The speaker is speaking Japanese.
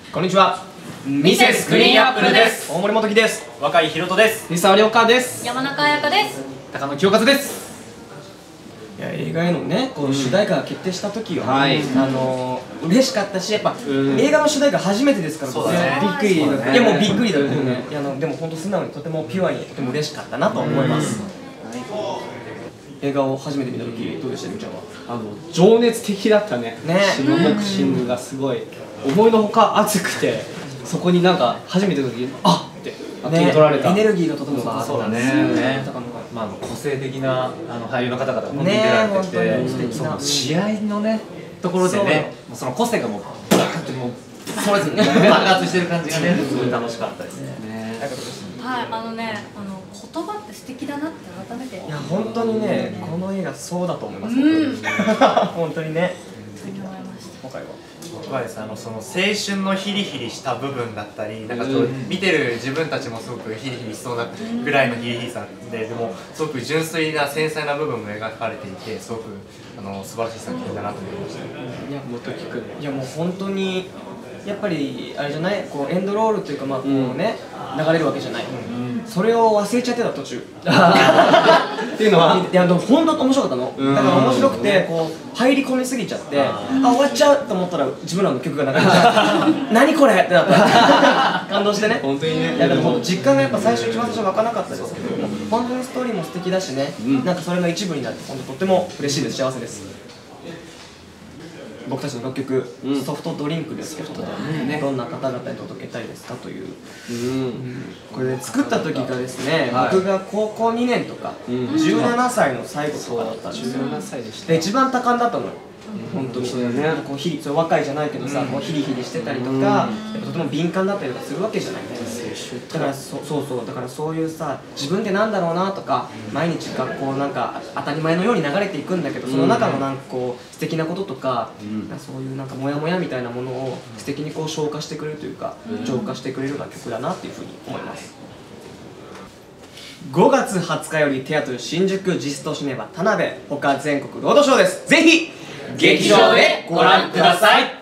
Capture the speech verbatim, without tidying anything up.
こんにちは。 ミセスクリーンアップルです。 大森元樹です。 若井ひろとです。 三沢涼香です。 山中彩香です。 高野清和です。いや、映画へのね、こう主題歌が決定した時は、はい、あのー、嬉しかったし、やっぱ、うん、映画の主題歌初めてですから、僕ね、びっくり、ね、いやもうびっくりだよね。いや、あのでも本当素直にとてもピュアにとても嬉しかったなと思います。映画を初めて見た時どうでした？みーちゃんは。 あの情熱的だったね。 ね、 シノボクシングがすごい思いのほか熱くて、そこになんか初めての時にあっってあっと取られた。 エネルギーがとてもあった。 そうだね。まあ個性的なあの俳優の方々が本当に出られてて、その試合のねところでね、その個性がもうバーンってもうそうですね爆発してる感じがね、すごい楽しかったですね。 はい、あのね、あの言葉って素敵だなって改めて。 いや本当にね、この映画そうだと思います。本当にね。素敵だと思いました。今回は。 僕はですね、あのその青春のヒリヒリした部分だったり、なんかそう見てる自分たちもすごくヒリヒリしそうなぐらいのヒリヒリさで、でもすごく純粋な繊細な部分も描かれていて、すごくあの素晴らしい作品だなと思いました。 いやもっと聞く。いやもう本当にやっぱりあれじゃない、こうエンドロールというかまあこうね流れるわけじゃない。それを忘れちゃってた途中。っていうのは、いやでも本当面白かったの。だから面白くてこう入り込みすぎちゃって、あ終わっちゃうと思ったら自分らの曲が流れちゃう。何これってなった。感動してね。 本当にね。 いやでも本当実感がやっぱ最初一番最初湧かなかったですけど、本当にストーリーも素敵だしね。なんかそれの一部になって本当とっても嬉しいです。幸せです。僕たちの楽曲、うん、ソフトドリンクですけど、ね、どんな方々に届けたいですかという、うん、これ、ね、作った時がですね、はい、僕が高校にねんとか、うん、じゅうななさいの最後とかだったんですよ。じゅうななさいでした。で一番多感だったのよ。本当にそうね、こうヒリ、それ若いじゃないけどさ、こうヒリヒリしてたりとか、やっぱとても敏感だったりとかするわけじゃないですか。だからそそうそうだからそういうさ、自分ってなんだろうなとか、毎日学校なんか当たり前のように流れていくんだけど、その中のなんかこう素敵なこととか、そういうなんかモヤモヤみたいなものを素敵にこう消化してくれるというか、浄化してくれるような曲だなっていうふうに思います。ごがつはつかよりテアトル新宿ジストシネマ田辺他全国ロードショーです。ぜひ劇場でご覧ください。